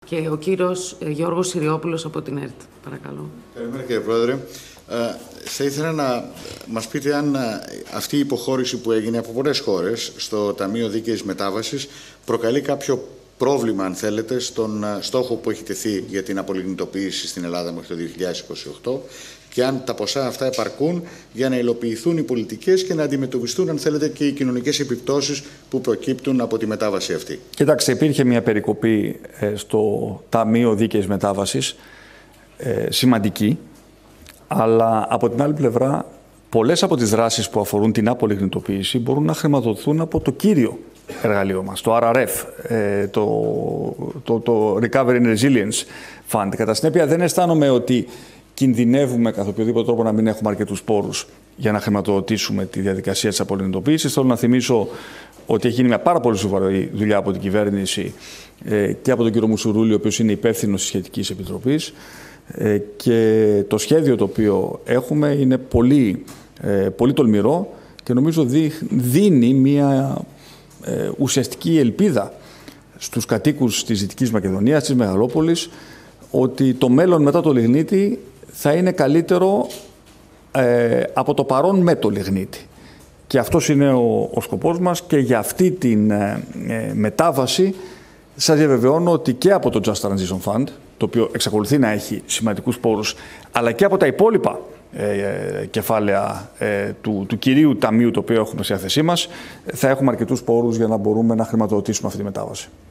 Και ο κύριος Γιώργος Συριόπουλος από την ΕΡΤ. Παρακαλώ. Καλημέρα κύριε Πρόεδρε. Θα ήθελα να μας πείτε αν αυτή η υποχώρηση που έγινε από πολλές χώρες στο Ταμείο Δίκαιης Μετάβασης προκαλεί κάποιο πρόβλημα, αν θέλετε, στον στόχο που έχει τεθεί για την απολιγνητοποίηση στην Ελλάδα μέχρι το 2028 και αν τα ποσά αυτά επαρκούν για να υλοποιηθούν οι πολιτικές και να αντιμετωπιστούν, αν θέλετε, και οι κοινωνικές επιπτώσεις που προκύπτουν από τη μετάβαση αυτή. Κοιτάξτε, υπήρχε μια περικοπή στο Ταμείο Δίκαιης Μετάβασης, σημαντική, αλλά από την άλλη πλευρά πολλές από τις δράσεις που αφορούν την απολιγνητοποίηση μπορούν να χρηματοδοτηθούν από το κύριο εργαλείο μας, το RRF, το Recovery and Resilience Fund. Κατά συνέπεια, δεν αισθάνομαι ότι κινδυνεύουμε καθ' οποιοδήποτε τρόπο να μην έχουμε αρκετούς πόρους για να χρηματοδοτήσουμε τη διαδικασία της απολιγνητοποίησης. Θέλω να θυμίσω ότι έχει γίνει μια πάρα πολύ σοβαρή δουλειά από την κυβέρνηση και από τον κύριο Μουσουρούλη, ο οποίος είναι υπεύθυνος της σχετικής επιτροπής. Και το σχέδιο το οποίο έχουμε είναι πολύ τολμηρό και νομίζω δίνει μια ουσιαστική ελπίδα στους κατοίκους της Δυτικής Μακεδονίας, της Μεγαλόπολης, ότι το μέλλον μετά το λιγνίτη θα είναι καλύτερο από το παρόν με το λιγνίτη. Και αυτός είναι ο σκοπός μας και για αυτή την μετάβαση σας διαβεβαιώνω ότι και από το Just Transition Fund, το οποίο εξακολουθεί να έχει σημαντικούς πόρους, αλλά και από τα υπόλοιπα κεφάλαια του κυρίου ταμείου το οποίο έχουμε στη διάθεσή μας, θα έχουμε αρκετούς πόρους για να μπορούμε να χρηματοδοτήσουμε αυτή τη μετάβαση.